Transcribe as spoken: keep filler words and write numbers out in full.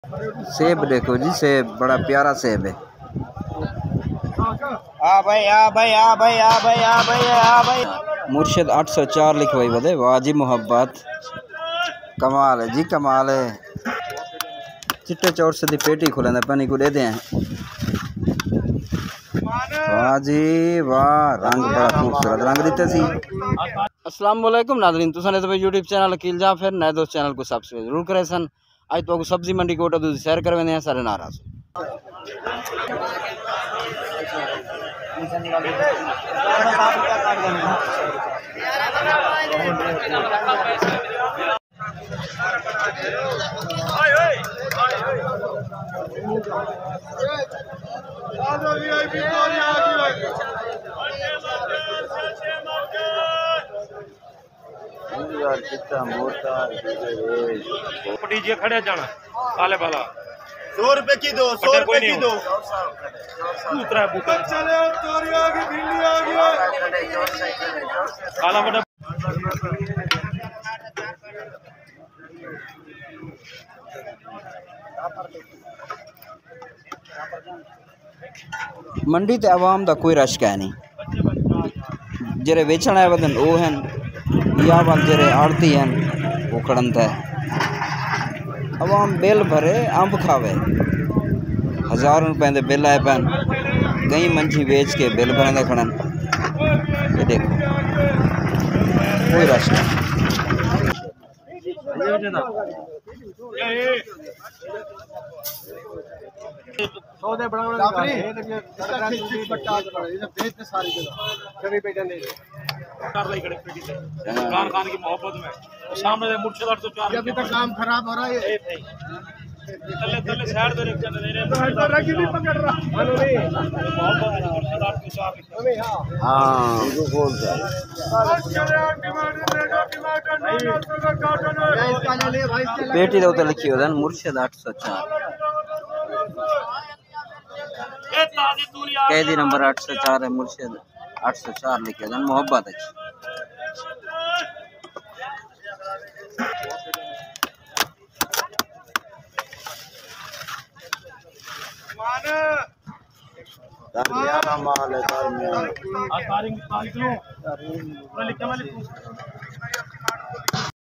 सेब देखो जी, सेब बड़ा प्यारा सेब है। आ भाई आ भाई आ भाई आ भाई आ भाई आ भाई मुर्शिद आठ सौ चार लिखवाई बदे वाजी मोहब्बत कमाल है जी, कमाल है। चिट्टे चौर से दी पेटी खुले पानी को दे दें। वाह जी वाह, रंग बड़ा खूबसूरत रंग देते सी। अस्सलाम वालेकुम नाज़रीन, तुसां ने तो यूट्यूब चैनल अकील जाफर नए दोस्त चैनल को सब्सक्राइब जरूर करें सन। आज तो सब्जी मंडी कोटा दूध सैर करवाने हैं सारे नाराज। डीजे खड़े जाना काले वाला सौ रुपए की दो, सौ रुपए की दो। दूसरा बूटा चले तोरी आ गई, भिंडी आ गई। काला बड़ा मंडी ते आवाम दा कोई रश है नहीं। जेरे बेचण आए वदन वो हैं या वाल जेरे आड़ती हैं वो खड़न था। आवाम बिल भरे अंब खावे, हज़ार रुपए दे बिल आए पैन, कई मंझी बेच के बिल भरंदे खड़न। ये देखो कोई रश नहीं। सौदे बनाने वाले बेचते सारी जगह कभी बेटा नहीं खान खान की मोहब्बत में सामने मुर्शिद आठ सौ चार अभी तक काम खराब हो रहा है। तले तले साइड पे रख दे रे तो रखी नहीं पकड़ रहा हेलो नहीं मोहब्बत मुर्शिद आठ सौ चार अबे हां हाँ इसको बोल दे इसका ना ले भाई, इसका पेटी दे उते लिखी होदन मुर्शिद आठ सौ चार। ए ताजी दुनिया कैदी नंबर आठ सौ चार है, मुर्शिद आठ सौ चार लिखे होदन मोहब्बत है। दरमियाना माल है दरमियाना। आ तारीख तारीख लो पूरा लिखा वाले